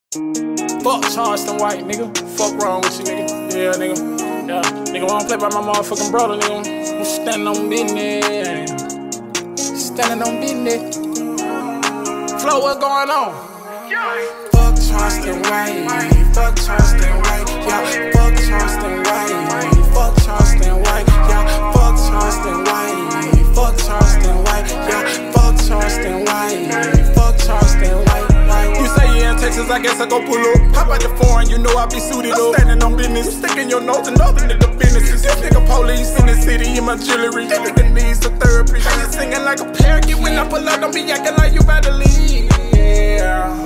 Fuck Charleston White, nigga. Fuck wrong with you, nigga. Yeah, nigga. Yeah, nigga, wanna play by my motherfucking brother, nigga. I'm standing on business. Standing on business. Flo, what's going on? Fuck Charleston White. Fuck Charleston White. Yeah, fuck Charleston White. Fuck Charleston White. Yeah, fuck Charleston White. Fuck Charleston White. Yeah, fuck Charleston White. Fuck Charleston White. You say you in Texas, I guess I go pull up. Hop out the foreign, you know I be suited up. Standing on business, you sticking your nose in other nigga business. This nigga police in the city in my jewelry. This nigga needs a therapy. I ain't singing like a parakeet when I pull up. Don't be acting like you about to leave. Yeah.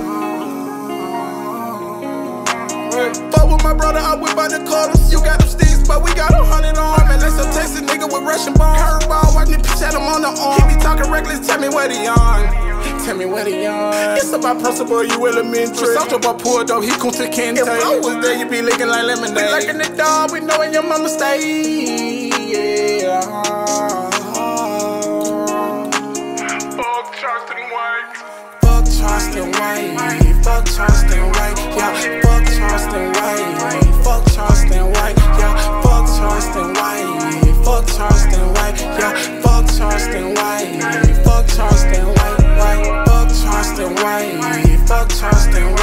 Fuck with my brother, I whip out the colors. You got them sticks, but we got 100 on. Man, that's a Texas nigga with Russian bone. Curveball, watch me pitch at him on the arm. He be talking reckless, tell me what he on. Tell me what he on. It's about principle, you elementary. Talk about poor though, he come to Kent. If I was there, you be licking like lemonade. We liking the dog, we knowin' your mama stay. Yeah. Fuck Charleston White. Fuck Charleston White. Fuck Charleston White. Yeah. Fuck Charleston White. Fuck Charleston White. Yeah. Fuck Charleston White. Fuck Charleston White. Yeah. Fuck Charleston White. Fuck Charleston White. Fuck Charleston White. Fuck Charleston White.